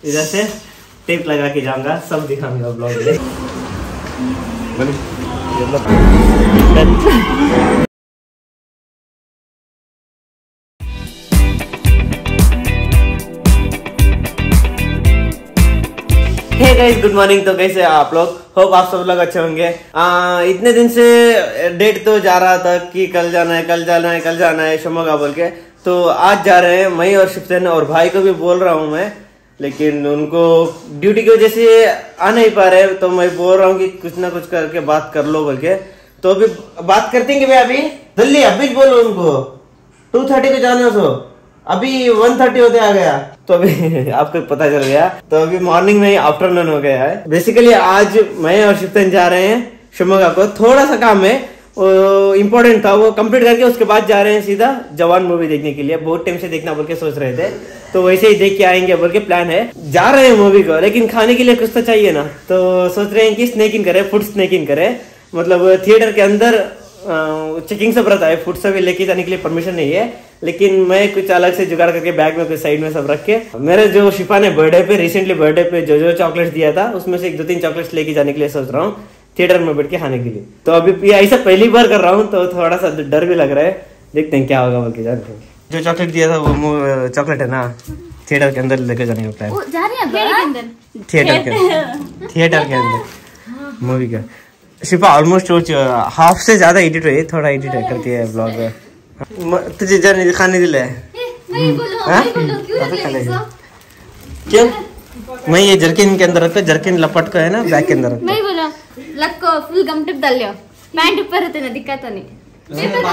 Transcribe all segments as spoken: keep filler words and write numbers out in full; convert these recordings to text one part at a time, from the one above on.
इधर से टेप लगा के जाऊंगा, सब दिखाऊंगा ब्लॉग में। Hey guys, good morning. तो कैसे आप लोग? होप आप सब लोग अच्छे होंगे। आ, इतने दिन से डेट तो जा रहा था कि कल जाना है कल जाना है कल जाना है शिमोगा बोल के, तो आज जा रहे हैं। मैं और शिवसेन और भाई को भी बोल रहा हूँ मैं, लेकिन उनको ड्यूटी की वजह से आ नहीं पा रहे, तो मैं बोल रहा हूँ कि कुछ ना कुछ करके बात कर लो बोल के। तो अभी बात करते हैं कि भाई अभी जल्दी अभी बोलो उनको टू थर्टी को जाना, सो अभी वन थर्टी होते आ गया। तो अभी आपको पता चल गया। तो अभी मॉर्निंग में ही आफ्टरनून हो गया है। बेसिकली आज मैं और शिवसेन जा रहे हैं शिमोगा को। थोड़ा सा काम है, इम्पोर्टेंट था, वो कंप्लीट करके उसके बाद जा रहे हैं सीधा जवान मूवी देखने के लिए। बहुत टाइम से देखना बोल के सोच रहे थे, तो वैसे ही देख के आएंगे बोल के प्लान है। जा रहे हैं मूवी को, लेकिन खाने के लिए कुछ तो चाहिए ना, तो सोच रहे हैं कि स्नैक इन करे, फूड स्नैक इन करे। मतलब थिएटर के अंदर चेकिंग सब रहता है, फूड सब लेके जाने के लिए परमिशन नहीं है, लेकिन मैं कुछ अलग से जुगाड़ करके बैग में कुछ साइड में सब रख के, मेरे जो शिफा ने बर्थडे पे रिसेंटली बर्थडे पे जो जो चॉकलेट्स दिया था उसमें से एक दो तीन चॉकलेट्स लेके जाने के लिए सोच रहा हूँ थिएटर में बैठ के खाने के लिए। तो अभी ये ऐसा पहली बार कर रहा हूँ, तो थोड़ा सा डर भी लग रहा है, देखते हैं क्या होगा बोल के। जानते हैं जो चॉकलेट दिया था वो चॉकलेट है ना, थिएटर के अंदर लेकर जाने का प्लान। थिएटर के थिएटर के अंदर मूवी का। शिफा ऑलमोस्ट हाफ से ज्यादा एडिट हुई, थोड़ा एडिट करके है ब्लॉग। तुझे जाने खाने दिले क्यों? मैं ये जर्किन के अंदर रखो, जर्किन लपट को है ना बैग के अंदर मैं बोला लक्को फुल गम टिप डाल लियो, पैंट ऊपर रहते ना दिक्कत नहीं। ये तो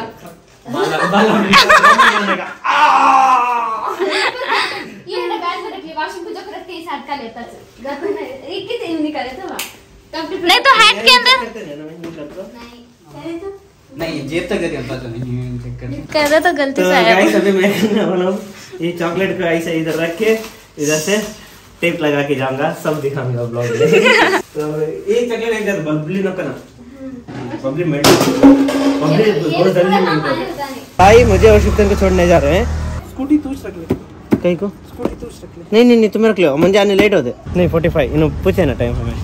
ये ना बैग में रख ले, वॉशिंग को जो करते हैं साथ का लेता है घर में एक के तीन निकाले थे वहां। नहीं तो हैट के अंदर नहीं करे तो नहीं जेब तक करके पता नहीं चेक कर कर रहा तो गलती से आया। गाइस अभी मैं करने वाला हूं, ये चॉकलेट को ऐसे इधर रख के इधर से टेप लगा के जाऊंगा, सब दिखाऊंगा ब्लॉग में। तो ये चॉकलेट इधर बबली न करना, बबली मेल्ट बबली बहुत जल्दी मेल्ट। भाई मुझे और शिवसेन को छोड़ने जा रहे हैं। स्कूटी तू रख ले, कहीं को स्कूटी तू रख ले। नहीं नहीं नहीं तुम रख लो, मुझे आने लेट होते। नहीं फोर्टी फाइव इन्हों पूछे ना टाइम हमें।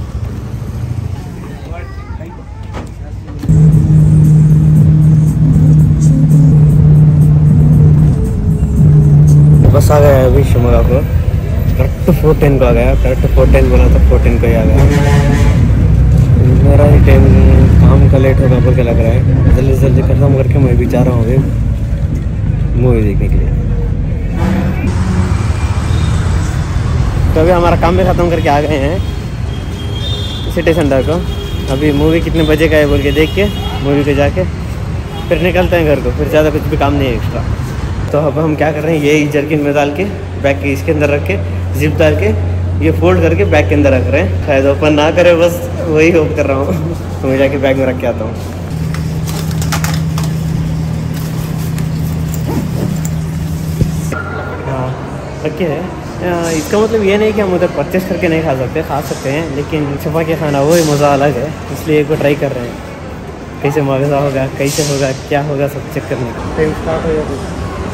बस आ गया अभी शिमोगा को, करेक्ट फोर टेन को आ गया। करेक्ट फोर टेन बोला तो फोर टेन को ही आ गया। मेरा ही टाइम काम का लेट होगा बोल के लग रहा है, जल्दी से जल्दी खत्म करके मैं भी जा रहा हूँ अभी मूवी देखने के लिए। तो अभी हमारा काम भी ख़त्म करके आ गए हैं सिटी सेंटर को। अभी मूवी कितने बजे का है बोल के देख के मूवी को जाके फिर निकलते हैं घर को, फिर ज़्यादा कुछ भी काम नहीं है एक्स्ट्रा। तो अब हम क्या कर रहे हैं, ये जर्किन में डाल के बैग के इसके अंदर रख के जिप डाल के ये फोल्ड करके बैग के अंदर रख रहे हैं। शायद ओपन ना करे, बस वही होप कर रहा हूँ। तो मैं जाके बैग में रख के आता हूँ। हाँ रखे है। इसका मतलब ये नहीं कि हम उधर परचेस करके नहीं खा सकते, खा सकते हैं, लेकिन छुपा के खाना वही मज़ा अलग है, इसलिए एक बार ट्राई कर रहे हैं कैसे मज़ा होगा, कैसे होगा, क्या होगा, सब चेक करने का। टाइम स्टार्ट हो जाएगा।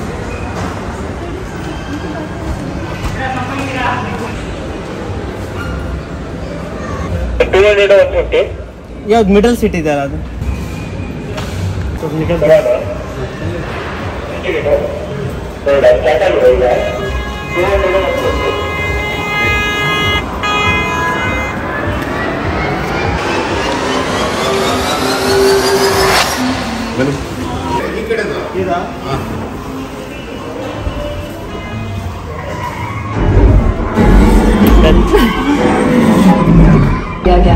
या मिडल सिटी जरा तो निकल क्या क्या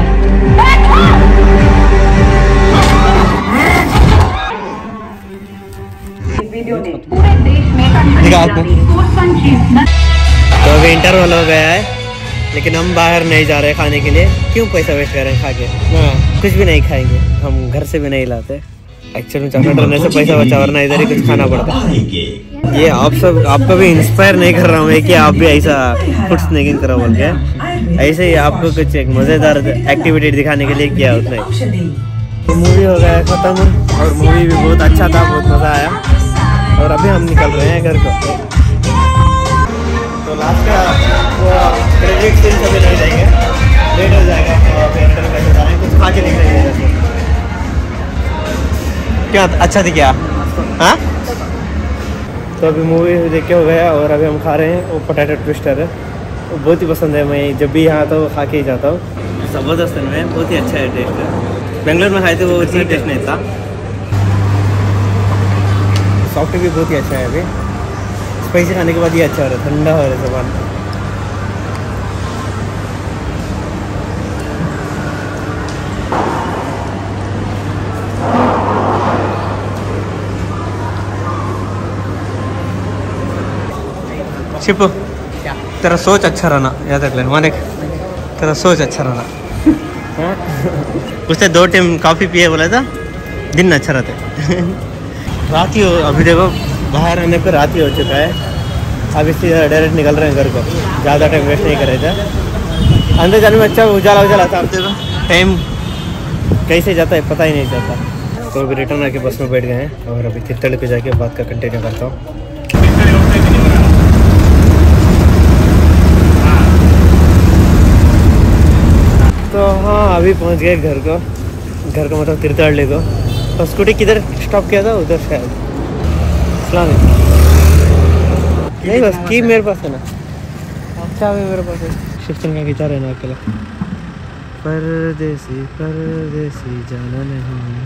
तो अभी इंटरवल हो गया है, लेकिन हम बाहर नहीं जा रहे खाने के लिए। क्यों पैसा वेस्ट कर रहे हैं खा के? हाँ कुछ भी नहीं खाएंगे, हम घर से भी नहीं लाते। एक्चुअली में चॉकलेट रहने से पैसा बचा, वरना इधर ही कुछ खाना पड़ता है। ये आप सब आपको भी इंस्पायर नहीं कर रहा हूँ कि आप भी ऐसा फूड स्नैकिंग करो बोल के, ऐसे ही आपको कुछ एक मज़ेदार एक्टिविटी दिखाने के लिए किया उतना ही। तो मूवी हो गया ख़त्म, और मूवी भी बहुत अच्छा था, बहुत मज़ा आया। और अभी हम निकल रहे हैं घर को। तो लास्ट का वो फेवरेट सीन कभी नहीं जाएंगे, लेट हो जाएगा तो अभी अंदर कैसे जा रहे हैं, कुछ खा के निकलेंगे। क्या अच्छा थी क्या? हाँ, तो अभी मूवी देख के हो गया और अभी हम खा रहे हैं वो पोटैटो ट्विस्टर है, वो बहुत ही पसंद है। मैं जब भी यहाँ आता हूँ खा के ही जाता हूँ। ज़बरदस्त है, बहुत ही अच्छा है टेस्ट। बेंगलोर में खाए थे वो इतना टेस्ट नहीं था। सॉफ्ट भी बहुत ही अच्छा है। अभी स्पाइसी खाने के बाद ये अच्छा हो रहा है, ठंडा हो रहा है सामान। शिपू, तेरा सोच अच्छा रहना, याद रख लेना। मानिक, तेरा सोच अच्छा रहना। उसने दो टाइम कॉफ़ी पिए बोला था, दिन अच्छा रहता। रात ही हो, अभी देखो बाहर आने पर रात ही हो चुका है। अब इससे डायरेक्ट निकल रहे हैं घर को, ज़्यादा टाइम वेस्ट नहीं कर रहे थे। अंदर जाने में अच्छा उजाला उजाला था। अब देखो टाइम कैसे जाता है पता ही नहीं चलता। तो अभी रिटर्न आके बस में बैठ गए हैं और अभी तिरतड़ी पे जाके बात का कंटिन्यू करता हूँ। तो हाँ, अभी पहुंच गए घर को। घर को मतलब तिरतड़ी को। और स्कूटी किधर स्टॉप किया था? उधर शायद। सलाम नहीं, बस की मेरे पास है ना, अच्छा भी मेरे पास है। शिफ्टन का गिटार है ना अकेला। परदेसी परदेसी जाना नहीं।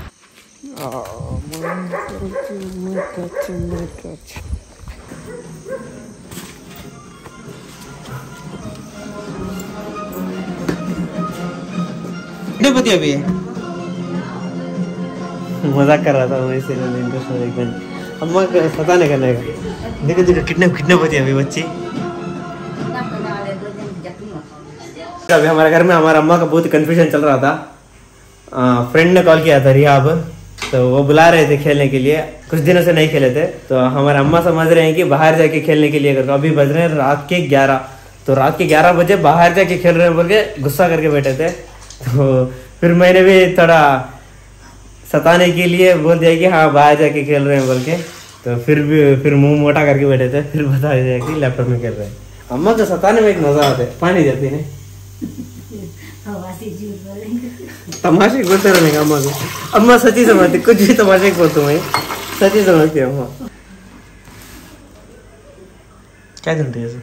पति अभी मजाक कर रहा था मैं, इसीलिए इंटरेस्ट में देख मैंने अम्मा का पता नहीं करने का। देखो देखो कितने कितने बचे अभी बच्ची। अभी हमारे घर में हमारे अम्मा का बहुत कंफ्यूजन चल रहा था। फ्रेंड ने कॉल किया था रिहाब, तो वो बुला रहे थे खेलने के लिए। कुछ दिनों से नहीं खेले थे, तो हमारे अम्मा समझ रहे हैं कि बाहर जाके खेलने के लिए। अभी बज रहे हैं रात के ग्यारह, तो रात के ग्यारह बजे बाहर जाके खेल रहे हैं बोल के गुस्सा करके बैठे थे। तो फिर मैंने भी थोड़ा सताने के लिए बोल दिया कि हाँ बाहर जाके खेल रहे हैं बोल के। तो फिर भी फिर मुंह मोटा करके बैठे थे। फिर बता दिया कि लैपटॉप में खेल रहे हैं। अम्मा को सताने में एक मजा आता है, पानी देती है। तमाशे बोलते रहेंगे अम्मा को। अम्मा सच्ची समझती, कुछ भी तमाशे बोलते मैं सच्ची समझती है अम्मा। क्या चलती है?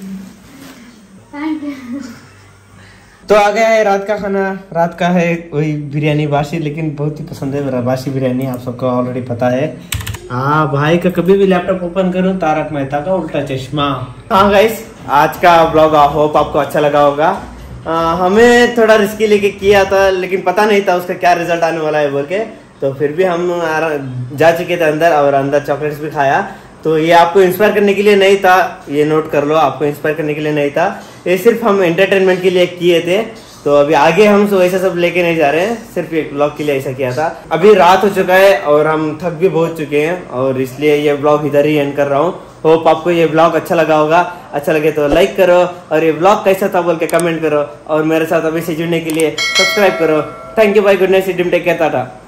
तो आ गया है रात का खाना। रात का है वही बिरयानी बासी, लेकिन बहुत ही पसंद है मेरा बासी बिरयानी, आप सबको ऑलरेडी पता है। हाँ भाई का कभी भी लैपटॉप ओपन करूं तारक मेहता का उल्टा चश्मा। हाँ गाइस, आज का ब्लॉग होप आपको अच्छा लगा होगा। आ, हमें थोड़ा रिस्की लेके किया था, लेकिन पता नहीं था उसका क्या रिजल्ट आने वाला है बोल के। तो फिर भी हम जा चुके थे अंदर और अंदर चॉकलेट्स भी खाया। तो ये आपको इंस्पायर करने के लिए नहीं था, ये नोट कर लो, आपको इंस्पायर करने के लिए नहीं था, ये सिर्फ हम एंटरटेनमेंट के लिए किए थे। तो अभी आगे हम सो ऐसा सब लेके नहीं जा रहे हैं, सिर्फ एक ब्लॉग के लिए ऐसा किया था। अभी रात हो चुका है और हम थक भी बहुत चुके हैं और इसलिए ये ब्लॉग इधर ही एंड कर रहा हूँ। होप आपको ये ब्लॉग अच्छा लगा होगा। अच्छा लगे तो लाइक करो और ये ब्लॉग कैसा था बोल के कमेंट करो और मेरे साथ अभी से जुड़ने के लिए सब्सक्राइब करो। Thank you, bye, good night, take care, Tata.